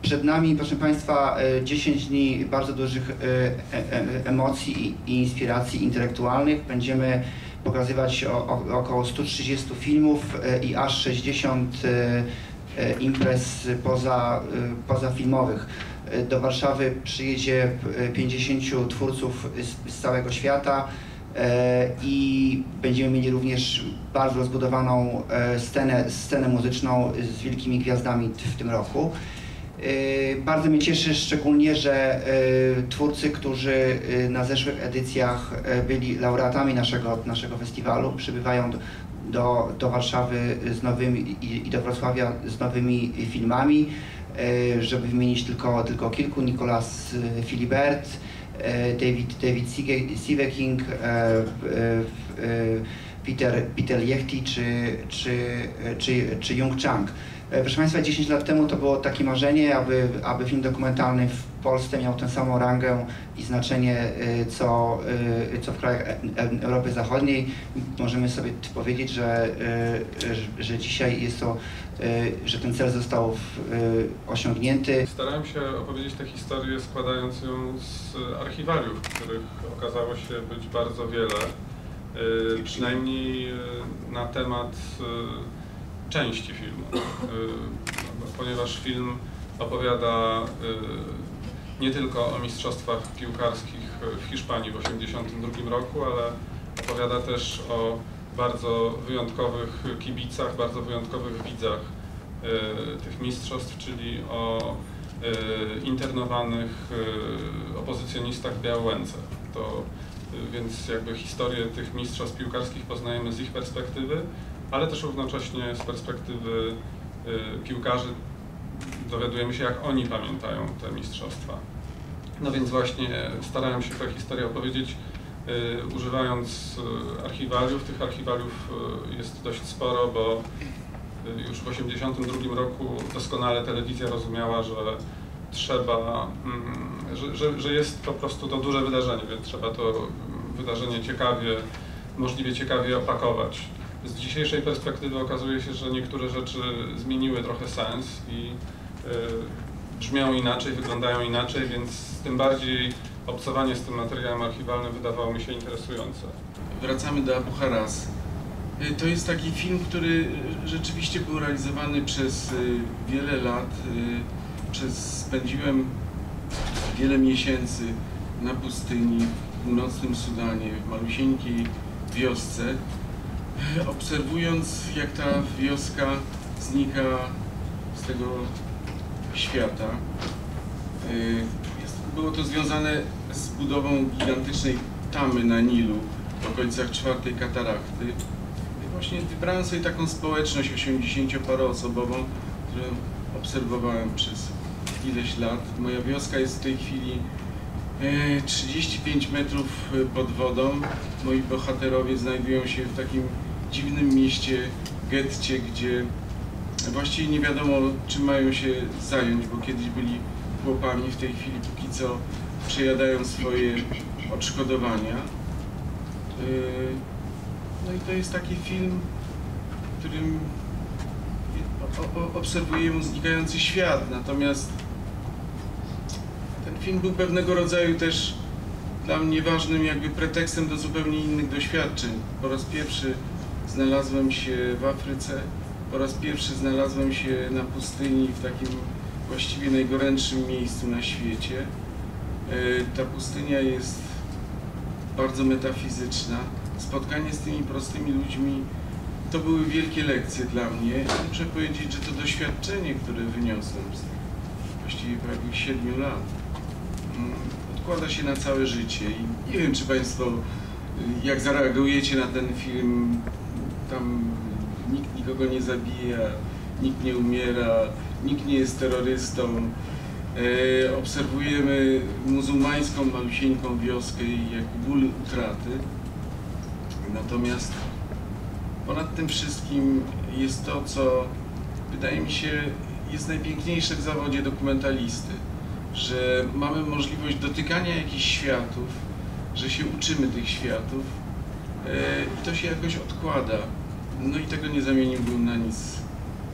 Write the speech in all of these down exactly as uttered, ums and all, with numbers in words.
Przed nami, proszę Państwa, dziesięć dni bardzo dużych emocji i inspiracji intelektualnych. Będziemy pokazywać o, o, około stu trzydziestu filmów i aż sześćdziesiąt imprez poza, pozafilmowych. Do Warszawy przyjedzie pięćdziesięciu twórców z, z całego świata i będziemy mieli również bardzo rozbudowaną scenę, scenę muzyczną z wielkimi gwiazdami w tym roku. Bardzo mnie cieszy szczególnie, że twórcy, którzy na zeszłych edycjach byli laureatami naszego, naszego festiwalu, przybywają do, do, do Warszawy z nowymi i do Wrocławia z nowymi filmami, żeby wymienić tylko, tylko kilku: Nicolas Philibert, David, David Sieveking, Peter, Peter Liechti czy, czy, czy, czy Jung Chang. Proszę Państwa, dziesięć lat temu to było takie marzenie, aby, aby film dokumentalny w Polsce miał tę samą rangę i znaczenie, co, co w krajach Europy Zachodniej. Możemy sobie powiedzieć, że, że dzisiaj jest to, że ten cel został osiągnięty. Starałem się opowiedzieć tę historię, składając ją z archiwaliów, których okazało się być bardzo wiele, przynajmniej na temat części filmu, ponieważ film opowiada nie tylko o mistrzostwach piłkarskich w Hiszpanii w osiemdziesiątym drugim roku, ale opowiada też o bardzo wyjątkowych kibicach, bardzo wyjątkowych widzach tych mistrzostw, czyli o internowanych opozycjonistach w Białęce. To więc jakby historię tych mistrzostw piłkarskich poznajemy z ich perspektywy, ale też równocześnie z perspektywy y, piłkarzy dowiadujemy się, jak oni pamiętają te mistrzostwa. No więc właśnie starałem się tę historię opowiedzieć, y, używając y, archiwaliów. Tych archiwaliów y, jest dość sporo, bo y, już w osiemdziesiątym drugim roku doskonale telewizja rozumiała, że trzeba, y, że, że, że jest po prostu to duże wydarzenie, więc trzeba to wydarzenie ciekawie, możliwie ciekawie opakować. Z dzisiejszej perspektywy okazuje się, że niektóre rzeczy zmieniły trochę sens i y, brzmią inaczej, wyglądają inaczej, więc tym bardziej obcowanie z tym materiałem archiwalnym wydawało mi się interesujące. Wracamy do Abu Haras. To jest taki film, który rzeczywiście był realizowany przez wiele lat. Przez, spędziłem wiele miesięcy na pustyni, w północnym Sudanie, w malusieńkiej wiosce, obserwując, jak ta wioska znika z tego świata. Było to związane z budową gigantycznej tamy na Nilu w okolicach czwartej katarachty. I właśnie wybrałem sobie taką społeczność osiemdziesięcioparoosobową, którą obserwowałem przez ileś lat. Moja wioska jest w tej chwili trzydzieści pięć metrów pod wodą. Moi bohaterowie znajdują się w takim dziwnym mieście, getcie, gdzie właściwie nie wiadomo, czym mają się zająć, bo kiedyś byli chłopami, w tej chwili póki co przejadają swoje odszkodowania. No i to jest taki film, w którym obserwujemy znikający świat, natomiast ten film był pewnego rodzaju też dla mnie ważnym jakby pretekstem do zupełnie innych doświadczeń. Po raz pierwszy znalazłem się w Afryce, po raz pierwszy znalazłem się na pustyni, w takim właściwie najgorętszym miejscu na świecie. Ta pustynia jest bardzo metafizyczna. Spotkanie z tymi prostymi ludźmi to były wielkie lekcje dla mnie. Muszę powiedzieć, że to doświadczenie, które wyniosłem z tych właściwie prawie siedmiu lat, odkłada się na całe życie i nie wiem, czy Państwo, jak zareagujecie na ten film, tam nikt nikogo nie zabija, nikt nie umiera, nikt nie jest terrorystą. E, obserwujemy muzułmańską, malusieńką wioskę i jakby ból utraty. Natomiast ponad tym wszystkim jest to, co wydaje mi się jest najpiękniejsze w zawodzie dokumentalisty, że mamy możliwość dotykania jakichś światów, że się uczymy tych światów i to się jakoś odkłada. No i tego nie zamieniłbym na nic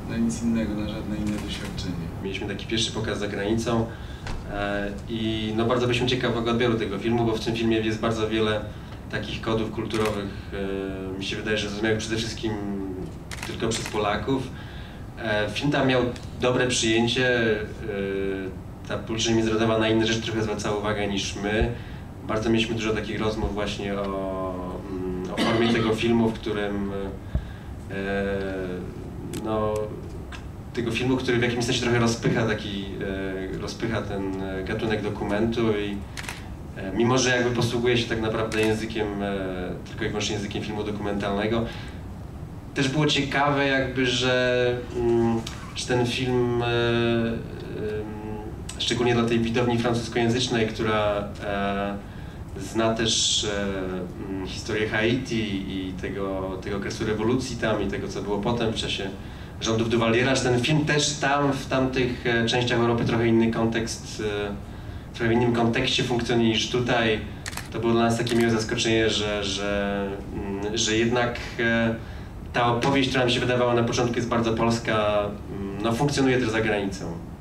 na nic innego, na żadne inne doświadczenie. Mieliśmy taki pierwszy pokaz za granicą e, i no bardzo byliśmy ciekawego odbioru tego filmu, bo w tym filmie jest bardzo wiele takich kodów kulturowych, e, mi się wydaje, że zrozumiałych przede wszystkim tylko przez Polaków. E, film tam miał dobre przyjęcie, e, ta publiczność międzynarodowa na inne rzeczy trochę zwracała uwagę niż my. Bardzo mieliśmy dużo takich rozmów właśnie o, o formie tego filmu, w którym e, no, tego filmu, który w jakimś sensie trochę rozpycha taki, e, rozpycha ten gatunek dokumentu i e, mimo, że jakby posługuje się tak naprawdę językiem, e, tylko i wyłącznie językiem filmu dokumentalnego, też było ciekawe jakby, że, mm, że ten film, e, e, szczególnie dla tej widowni francuskojęzycznej, która e, zna też e, historię Haiti i tego, tego okresu rewolucji tam i tego, co było potem w czasie rządów Duvaliera, że ten film też tam, w tamtych e, częściach Europy trochę inny kontekst, e, w trochę innym kontekście funkcjonuje niż tutaj. To było dla nas takie miłe zaskoczenie, że, że, mm, że jednak e, ta opowieść, która mi się wydawała na początku jest bardzo polska, no funkcjonuje też za granicą.